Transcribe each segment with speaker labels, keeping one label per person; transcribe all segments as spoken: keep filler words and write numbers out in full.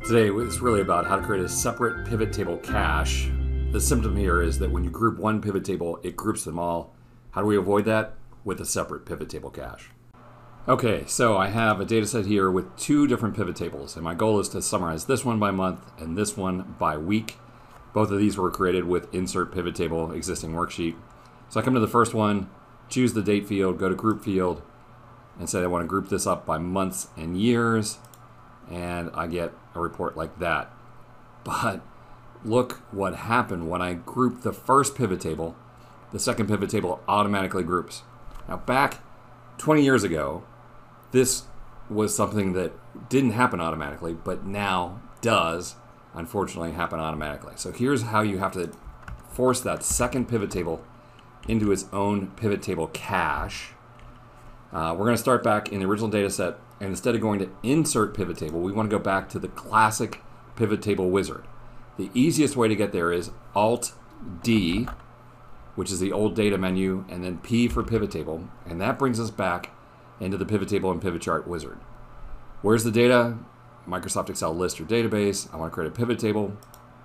Speaker 1: Today is really about how to create a separate pivot table cache. The symptom here is that when you group one pivot table, it groups them all. How do we avoid that? With a separate pivot table cache. Okay, so I have a data set here with two different pivot tables, and my goal is to summarize this one by month and this one by week. Both of these were created with insert pivot table existing worksheet. So I come to the first one, choose the date field, go to group field, and say I want to group this up by months and years, and I get a report like that. But look what happened when I grouped the first pivot table. The second pivot table automatically groups. Now back twenty years ago, this was something that didn't happen automatically, but now does, unfortunately, happen automatically. So here's how you have to force that second pivot table into its own pivot table cache. Uh, we're going to start back in the original data set, and instead of going to insert pivot table, we want to go back to the classic pivot table wizard. The easiest way to get there is Alt D, which is the old data menu, and then P for pivot table, and that brings us back into the pivot table and pivot chart wizard. Where's the data? Microsoft Excel list or database. I want to create a pivot table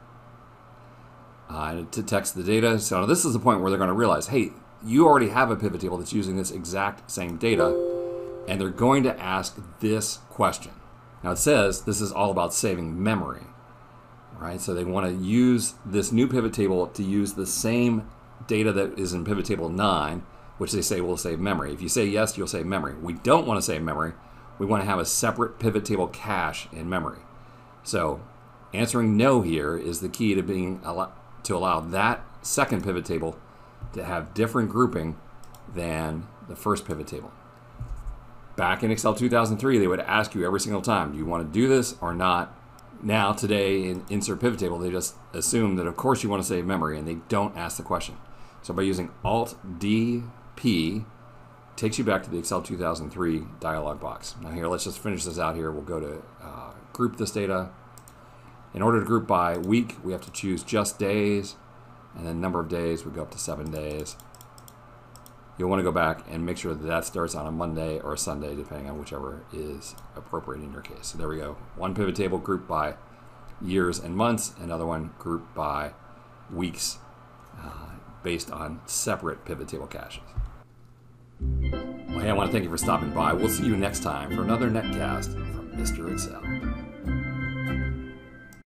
Speaker 1: uh, to text the data. So this is the point where they're going to realize, hey, you already have a pivot table that's using this exact same data, and they're going to ask this question. Now it says this is all about saving memory, right? So they want to use this new pivot table to use the same data that is in pivot table nine, which they say will save memory. If you say yes, you'll save memory. We don't want to save memory. We want to have a separate pivot table cache in memory. So answering no here is the key to being to allow that second pivot table to have different grouping than the first pivot table. Back in Excel two thousand three, they would ask you every single time, do you want to do this or not? Now, today, in insert pivot table, they just assume that of course you want to save memory, and they don't ask the question. So by using Alt D P, takes you back to the Excel two thousand three dialog box. Now here, let's just finish this out here. We'll go to uh, group this data. In order to group by week, we have to choose just days, and then number of days, we go up to seven days. You'll want to go back and make sure that that starts on a Monday or a Sunday, depending on whichever is appropriate in your case. So there we go. One pivot table grouped by years and months, another one grouped by weeks, uh, based on separate pivot table caches. Well, hey, I want to thank you for stopping by. We'll see you next time for another netcast from Mister Excel.